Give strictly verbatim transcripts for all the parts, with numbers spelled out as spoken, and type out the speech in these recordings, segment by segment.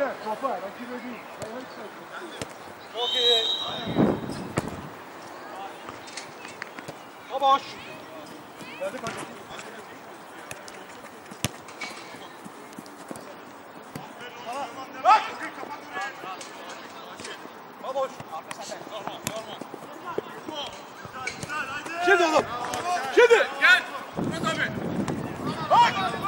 Beyler topa rakibe değil. Çok iyi. Boş. Verdik hadi. Bak. Boş. Şimdi oğlum. Şimdi. Gel. Murat abi. Bak.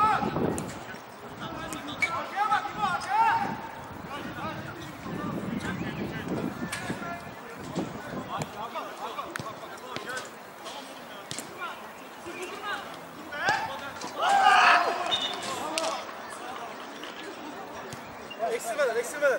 Eksilmeden, eksilmeden.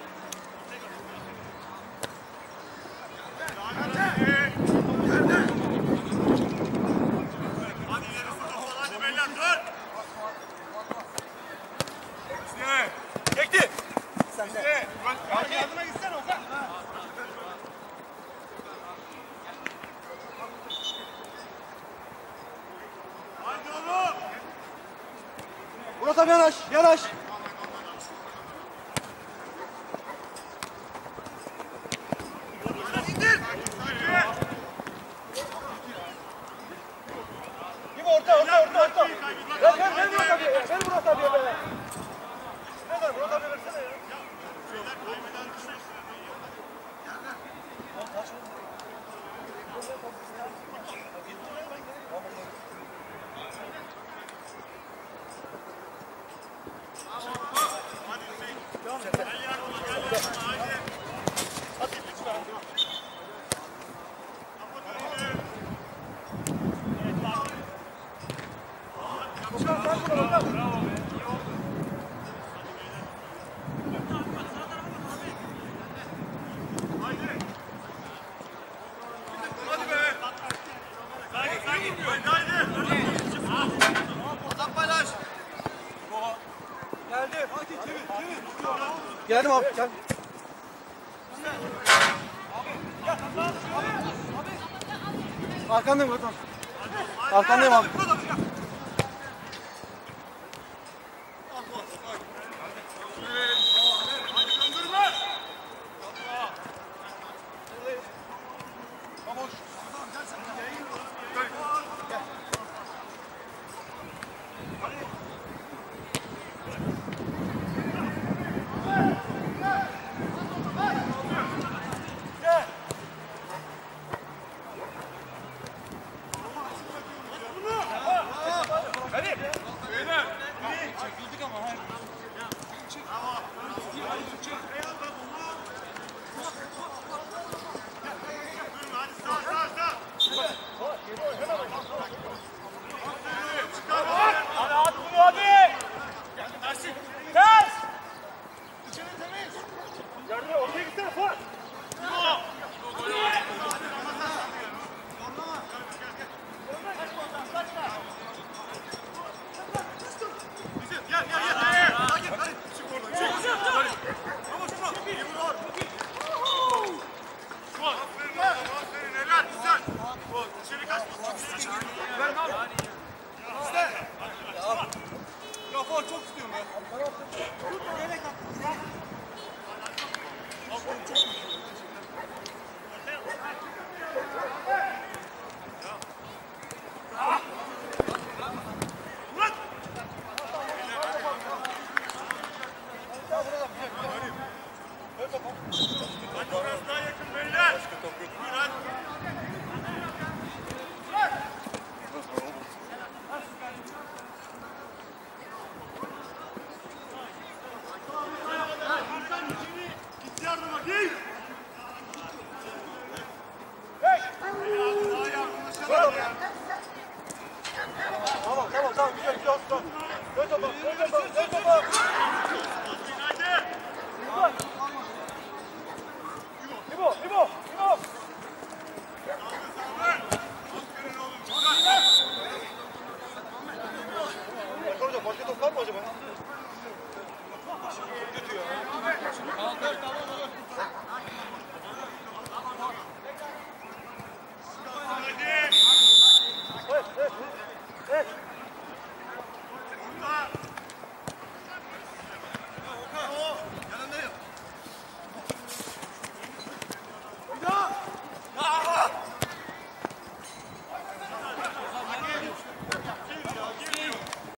Çekti. Sen de. Yardıma gitsene Ozan. Haydi oğlum. Murat abi yanaş, yanaş. İndir. Gibi orta, orta, orta, orta. Ver, ver, ver Murat abiye, ver Murat abiye be. Ne ver, Murat abiye versene ya. Geldi. Geldim abi. Gel. Arkandayım Murat abi. Arkandayım abi. Çok istiyorum ben. Biraz daha yakın beyler. Git yardıma git. Hey. Daha yakınlaşalım ya. Tamam tamam tamam güzel güzel olsun. Dön topa dön topa dön topa. İbo İbo İbo. Hocam başka top var mı acaba? Evet, evet, evet.